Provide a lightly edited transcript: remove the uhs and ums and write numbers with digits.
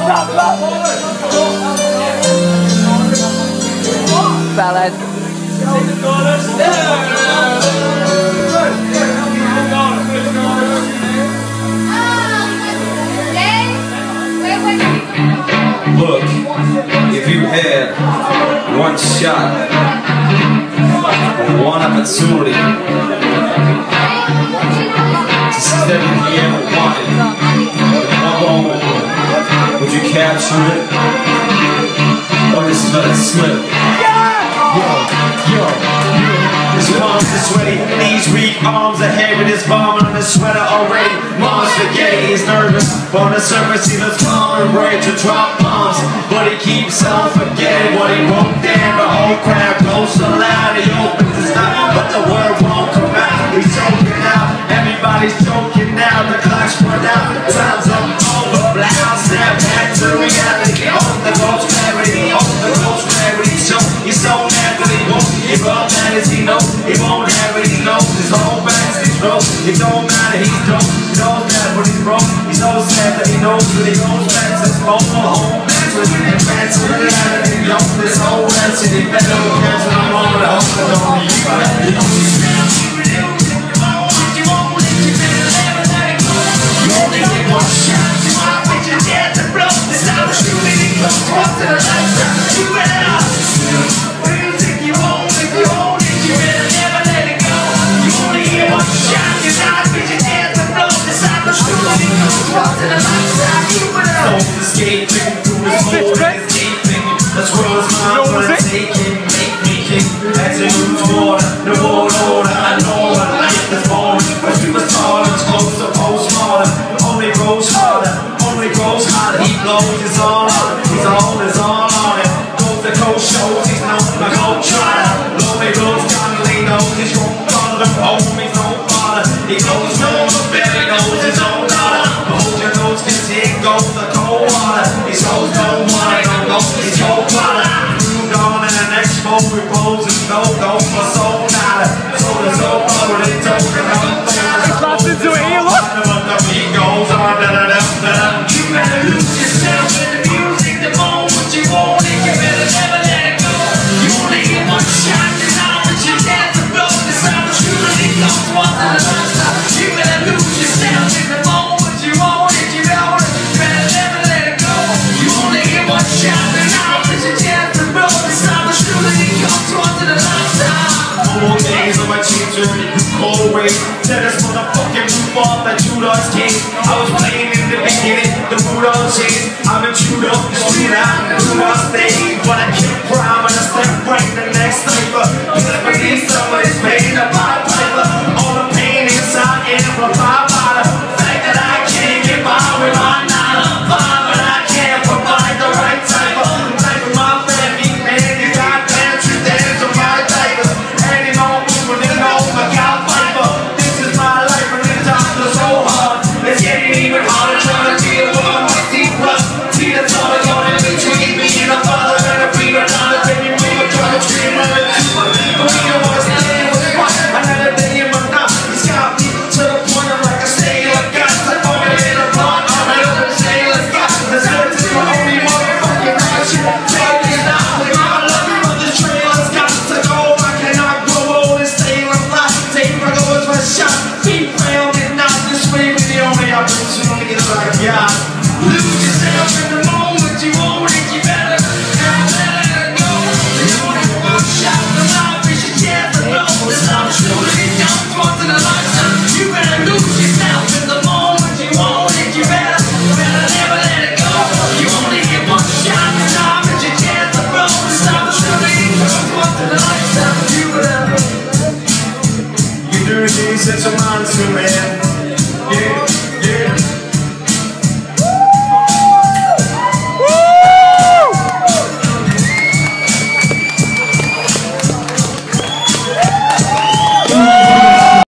Ballad. Look, if you had one shot, one opportunity to see everything you ever wanted in one moment, would you capture it? Or just let it slip? Yo, his palms are sweaty, knees weak, arms ahead with his bomb on his sweater already. Mom's spaghetti, he's nervous, on the surface he looks calm and ready to drop bombs, but he keeps on forgetting what he wrote down. The whole crowd goes so loud, he opens his mouth, but the word won't come out. He's choking out, everybody's choking now. The clock's run out, the time's up, over, loud, snap back to reality. On the ghost gravity, on the ghost gravity. He's so mad that he won't give up, mad as he knows he won't have it. He knows his whole back's control. It don't matter, he's dope. He knows that, but he's broke. He's so sad that he knows that he goes back to his home. That's what he advanced to reality. Yo, this whole rest, and he better look at the moment. I hope that only you got it. You only get one shot. You want with your dad to blow. This time the shooting, he goes across to the left side. You better not. Escaping through his hole and escaping. That's where his mind wanna take him, make me king. That's a new order, the world order. I know what life is born, but you was taught it's close to postmortem. Only grows harder, only grows hotter. He blows his all on it, he's all on it. Goes to coast shows, he's known like old trotter. Lonely roads, constantly knows he's wrong father. Home, he's no father. He goes no, the belly knows his own daughter. Hold your nose, cause here goes the cold water. He's always don't wanna go, he's cold water. Moved on and the next phone reposes, no go for so nada. So there's no power, they don't Class into it here, look! The beat goes on, da-da-da-da-da. You better lose yourself in the music, the moment you want it, you better never let it go. You only get one shot, and now that you're dead to blow, this opportunity comes once in a lifetime. You better lose yourself in the moment you want it, you know it, you better never let it go. You only get one shot, and now that you're dead to blow, this opportunity comes once in a lifetime. More days on my cheap journey, cold race. Tell this motherfucking roof off that Judas king. I was playing in the beginning, the mood all changed. I've been chewed up, street out, through my stage. But I keep priming a step right the next cypher. Cause I need somebody's pain to my piper. All the pain inside amplified by the fact that I can't get by with my 9 to 5. But I can't provide the right type of life with my family, man. You got pantry dance on my diapers. And you know moving in over, got fiber. This is my life and it's time to so hard. It's getting even harder trying to be a woman with deep plus. See the thought of going in between being a father and a freedom. Not a baby mama trying to treat him like a super. But we don't want to stay with what? Another day in my mouth. He's got me to the point of like a sailor. Got to go in a block. I'm another sailor. Got this is my only motherfucking action. Take it out with my love for the trailers. Got to go. I cannot grow old and stay alive. Take my goals for a shot. Keep round and not this way with the only opportunity that I got.